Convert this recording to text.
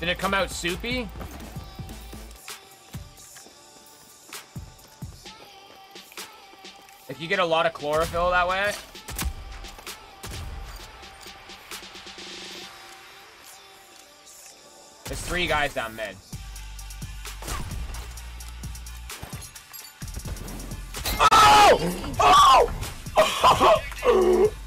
Did it come out soupy? If you get a lot of chlorophyll that way. There's 3 guys down mid. Oh! Oh! Oh!